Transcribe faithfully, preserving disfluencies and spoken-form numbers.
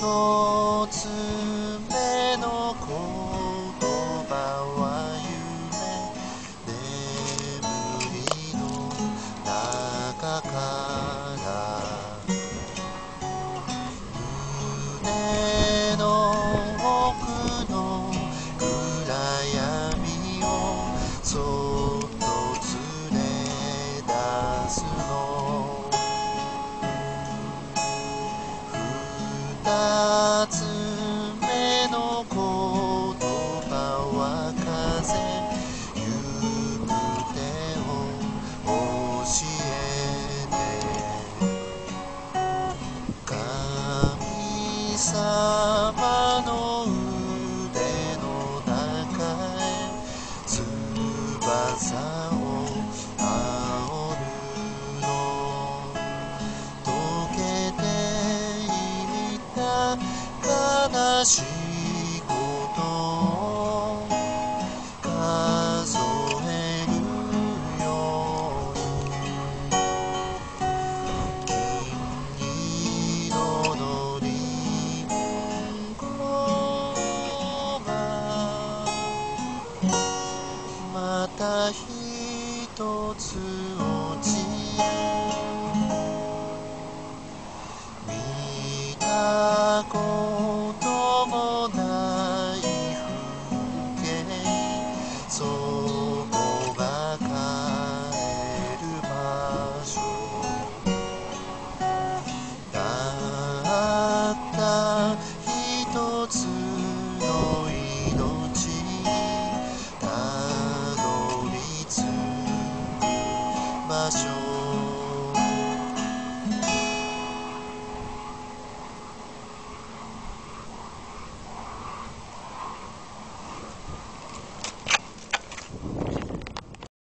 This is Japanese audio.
一つ目の言葉は夢、眠りの中から胸の奥の暗闇をそっと連れ出すの。二つ目の言葉は風、行く手を教えて、神様の腕の中へ翼を煽るの。溶けていった悲し